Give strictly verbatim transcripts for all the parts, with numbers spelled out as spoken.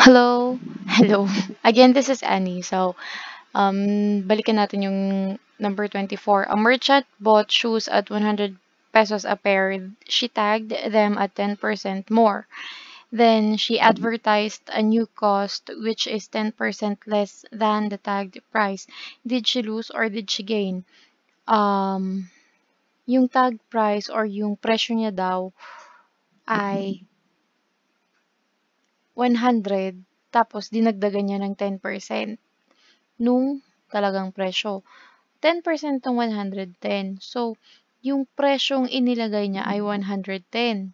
Hello. Hello. Again, this is Annie. So, um, balikan natin yung number twenty-four. A merchant bought shoes at one hundred pesos a pair. She tagged them at ten percent more. Then she advertised a new cost which is ten percent less than the tagged price. Did she lose or did she gain? Um, yung tag price or yung presyo niya daw ay one hundred tapos dinagdagan niya ng ten percent nung talagang presyo. ten percent ng one hundred ten. So, yung presyong inilagay niya ay one hundred ten.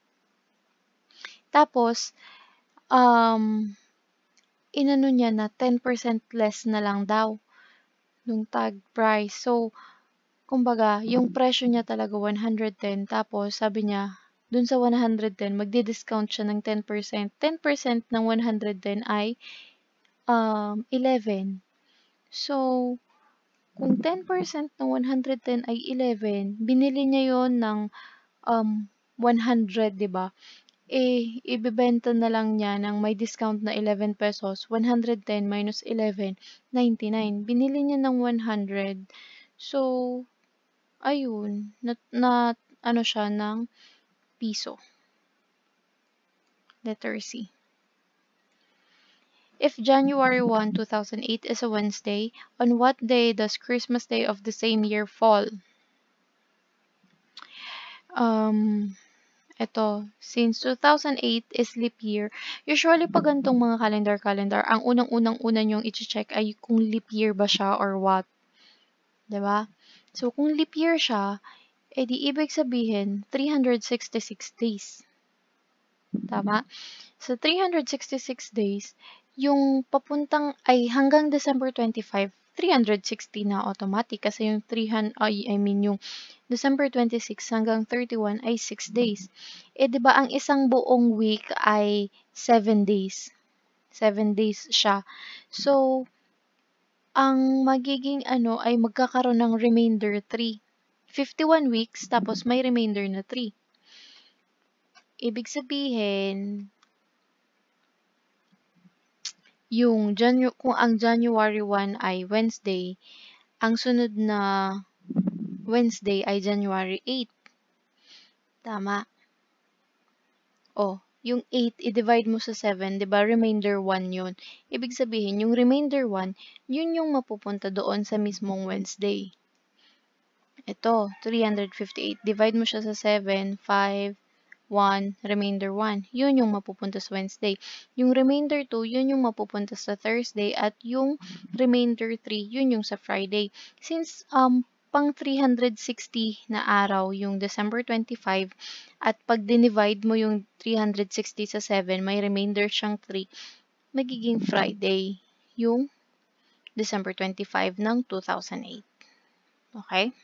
Tapos, um, inano niya na ten percent less na lang daw nung tag price. So, kumbaga, yung presyo niya talaga one hundred ten. Tapos, sabi niya, dun sa one hundred ten, magdi-discount siya ng ten percent. ten percent ng one hundred ten ay um, eleven. So, kung ten percent ng one hundred ten ay eleven, binili niya yon ng um, one hundred, 'di ba? Eh, ibebenta na lang niya ng may discount na eleven pesos, one hundred ten minus eleven, ninety-nine. Binili niya ng one hundred. So, ayun, na, na ano siya ng piso. Letter C. If January first, two thousand eight is a Wednesday, on what day does Christmas Day of the same year fall? Um, Eto, since two thousand eight is leap year, usually pag ganitong mga calendar-calendar, ang unang-unang-una niyong iche-check ay kung leap year ba siya or what. 'Di ba? So, kung leap year siya, edi ibig sabihin, three hundred sixty-six days. Tama? Sa three hundred sixty-six days, yung papuntang ay hanggang December twenty-five, three hundred sixty na automatic kasi yung three hundred, ay, I mean yung December twenty-six hanggang thirty-one ay six days. Eh, di ba ang isang buong week ay seven days. seven days siya. So, ang magiging ano ay magkakaroon ng remainder three. fifty-one weeks tapos may remainder na three. Ibig sabihin, yung Janu kung ang January first ay Wednesday, ang sunod na Wednesday ay January eighth. Tama. Oh, yung eight i-divide mo sa seven, 'di ba? Remainder one 'yun. Ibig sabihin, yung remainder one, 'yun yung mapupunta doon sa mismong Wednesday. Ito, three hundred fifty-eight. Divide mo siya sa seven, five, one, remainder one. Yun yung mapupunta sa Wednesday. Yung remainder two, yun yung mapupunta sa Thursday. At yung remainder three, yun yung sa Friday. Since um, pang three hundred sixty na araw yung December twenty-five at pag dinivide mo yung three hundred sixty sa seven, may remainder siyang three, magiging Friday yung December twenty-five ng two thousand eight. Okay?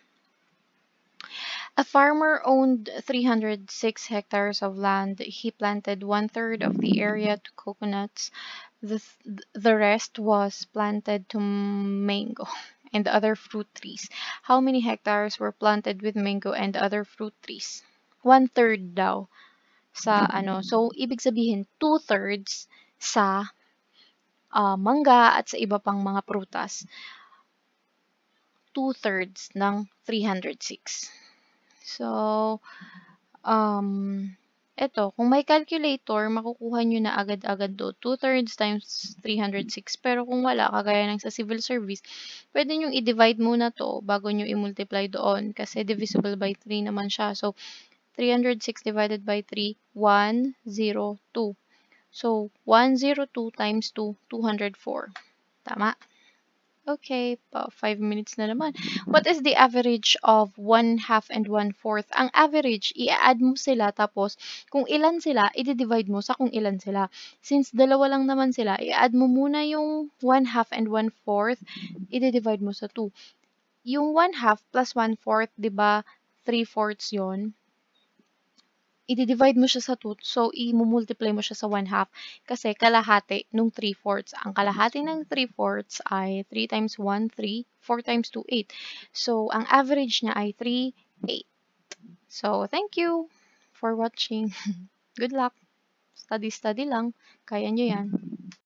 A farmer owned three hundred six hectares of land. He planted one third of the area to coconuts. The, the rest was planted to mango and other fruit trees. How many hectares were planted with mango and other fruit trees? One third daw sa ano. So, ibig sabihin, two thirds sa uh, mangga at sa iba pang mga prutas. Two thirds ng three hundred six. So, um, eto, kung may calculator, makukuha nyo na agad-agad do. two thirds times three hundred six. Pero kung wala, kagaya ng sa civil service, pwede nyo i-divide muna to bago nyo i-multiply doon. Kasi divisible by three naman siya. So, three hundred six divided by three, one hundred two. So, one hundred two times two, two hundred four. Tama? Okay, pa five minutes na naman. What is the average of one half and one fourth? Ang average, i-add mo sila tapos kung ilan sila, i-divide mo sa kung ilan sila. Since dalawa lang naman sila, i-add mo muna yung one half and one fourth, i-divide mo sa two. Yung one half plus one fourth, 'di ba? three fourths 'yon. I-divide mo siya sa two, so i-multiply mo siya sa one half kasi kalahati nung three fourths. Ang kalahati ng three fourths ay three times one, three, four times two, eight. So, ang average niya ay three, eight. So, thank you for watching. Good luck. Study-study lang. Kaya nyo yan.